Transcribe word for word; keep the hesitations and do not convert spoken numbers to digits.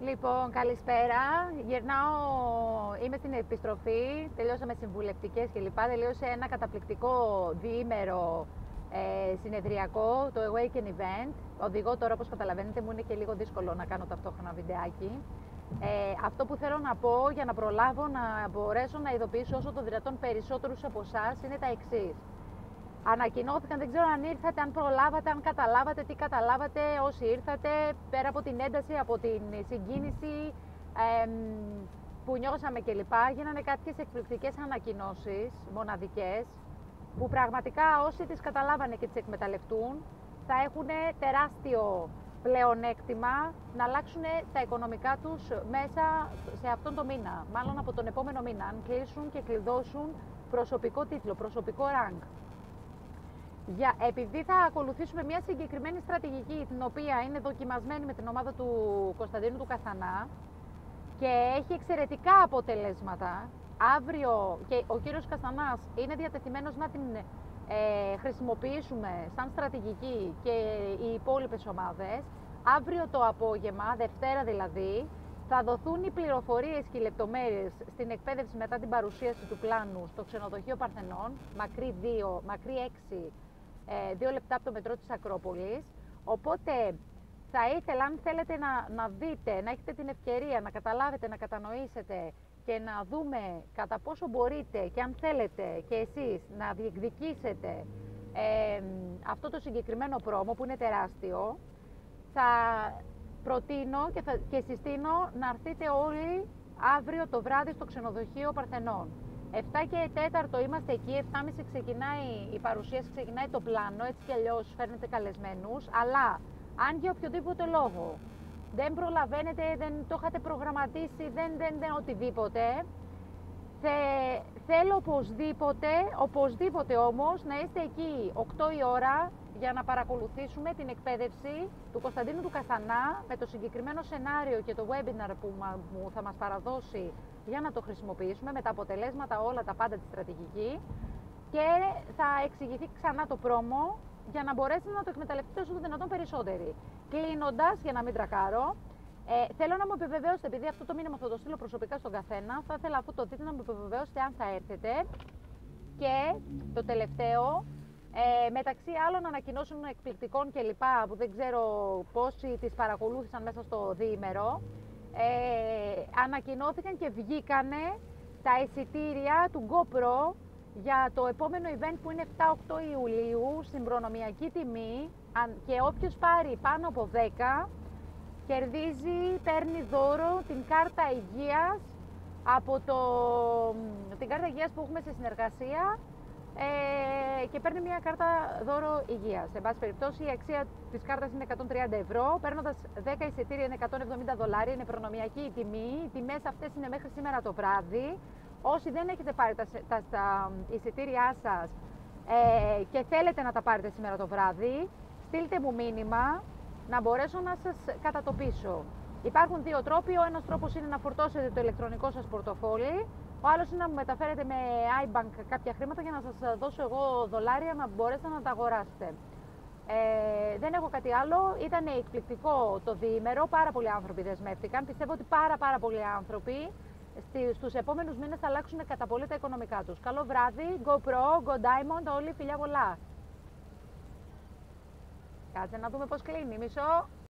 Λοιπόν, καλησπέρα. Γυρνάω, είμαι στην επιστροφή, τελειώσαμε συμβουλευτικές κλπ. Τελείωσε ένα καταπληκτικό διήμερο ε, συνεδριακό, το Awaken Event. Οδηγώ τώρα, όπως καταλαβαίνετε, μου είναι και λίγο δύσκολο να κάνω ταυτόχρονα βιντεάκι. Ε, αυτό που θέλω να πω για να προλάβω να μπορέσω να ειδοποιήσω όσο το δυνατόν περισσότερους από εσάς είναι τα εξής. Ανακοινώθηκαν, δεν ξέρω αν ήρθατε, αν προλάβατε, αν καταλάβατε, τι καταλάβατε όσοι ήρθατε, πέρα από την ένταση, από την συγκίνηση ε, που νιώσαμε κλπ. Γίνανε κάποιες εκπληκτικές ανακοινώσεις, μοναδικές, που πραγματικά όσοι τις καταλάβανε και τις εκμεταλλευτούν, θα έχουν τεράστιο πλεονέκτημα να αλλάξουν τα οικονομικά τους μέσα σε αυτόν τον μήνα, μάλλον από τον επόμενο μήνα, αν κλείσουν και κλειδώσουν προσωπικό τίτλο, προσωπικό rank. Για, επειδή θα ακολουθήσουμε μια συγκεκριμένη στρατηγική, την οποία είναι δοκιμασμένη με την ομάδα του Κωνσταντίνου του Καθανά και έχει εξαιρετικά αποτελέσματα, αύριο και ο κύριος Καστανάς είναι διατεθειμένος να την ε, χρησιμοποιήσουμε σαν στρατηγική και οι υπόλοιπες ομάδες. Αύριο το απόγευμα, Δευτέρα δηλαδή, θα δοθούν οι πληροφορίες και οι λεπτομέρειες στην εκπαίδευση μετά την παρουσίαση του πλάνου στο ξενοδοχείο Παρθενών, μακρύ δύο, μακρύ έξι, ε, δύο λεπτά από το μετρό της Ακρόπολης. Οπότε θα ήθελα, αν θέλετε να, να δείτε, να έχετε την ευκαιρία να καταλάβετε, να κατανοήσετε και να δούμε κατά πόσο μπορείτε και αν θέλετε και εσείς να διεκδικήσετε ε, αυτό το συγκεκριμένο πρόμο που είναι τεράστιο, θα προτείνω και, θα, και συστήνω να έρθετε όλοι αύριο το βράδυ στο ξενοδοχείο Παρθενών. επτά και τέταρτο είμαστε εκεί, επτά και μισή ξεκινάει η παρουσίαση, ξεκινάει το πλάνο, έτσι κι αλλιώς φέρνετε καλεσμένους, αλλά αν για οποιοδήποτε λόγο δεν προλαβαίνετε, δεν το είχατε προγραμματίσει, δεν, δεν, δεν οτιδήποτε, θε, θέλω οπωσδήποτε, οπωσδήποτε όμως να είστε εκεί οκτώ η ώρα για να παρακολουθήσουμε την εκπαίδευση του Κωνσταντίνου του Καθανά με το συγκεκριμένο σενάριο και το webinar που μου θα μας παραδώσει για να το χρησιμοποιήσουμε με τα αποτελέσματα όλα τα πάντα τη στρατηγική, και θα εξηγηθεί ξανά το πρόμο για να μπορέσετε να το εκμεταλλευτείτε όσο το δυνατόν περισσότεροι. Κλείνοντας, για να μην τρακάρω, ε, θέλω να μου επιβεβαιώσετε, επειδή αυτό το μήνυμα θα το στείλω προσωπικά στον καθένα, θα ήθελα αυτό το τίτλο να μου επιβεβαιώσετε αν θα έρθετε. Και το τελευταίο, ε, μεταξύ άλλων ανακοινώσεων εκπληκτικών κλπ, που δεν ξέρω πόσοι τις παρακολούθησαν μέσα στο διήμερο, ε, ανακοινώθηκαν και βγήκανε τα εισιτήρια του GoPro για το επόμενο event που είναι επτά οκτώ Ιουλίου στην προνομιακή τιμή, και όποιος πάρει πάνω από δέκα κερδίζει, παίρνει δώρο την κάρτα υγείας από το, την κάρτα υγείας που έχουμε σε συνεργασία, ε, και παίρνει μια κάρτα δώρο υγείας. Σε πάση περιπτώσει η αξία της κάρτας είναι εκατόν τριάντα ευρώ, παίρνοντας δέκα εισιτήρια είναι εκατόν εβδομήντα δολάρια, είναι προνομιακή η τιμή. Οι τιμές αυτές είναι μέχρι σήμερα το βράδυ. Όσοι δεν έχετε πάρει τα, τα, τα εισιτήριά σας ε, και θέλετε να τα πάρετε σήμερα το βράδυ, στείλτε μου μήνυμα να μπορέσω να σας κατατοπίσω. Υπάρχουν δύο τρόποι. Ο ένας τρόπος είναι να φορτώσετε το ηλεκτρονικό σας πορτοφόλι, ο άλλος είναι να μου μεταφέρετε με iBank κάποια χρήματα για να σας δώσω εγώ δολάρια να μπορέσετε να τα αγοράσετε. Ε, δεν έχω κάτι άλλο. Ήταν εκπληκτικό το διήμερο, πάρα πολλοί άνθρωποι δεσμεύτηκαν. Πιστεύω ότι πάρα πάρα πολλοί άνθρωποι στους επόμενους μήνες θα αλλάξουν κατά πολύ τα οικονομικά τους. Καλό βράδυ, Go Pro, Go Diamond, όλοι φιλιά πολλά. Κάτσε να δούμε πώς κλείνει, μισό.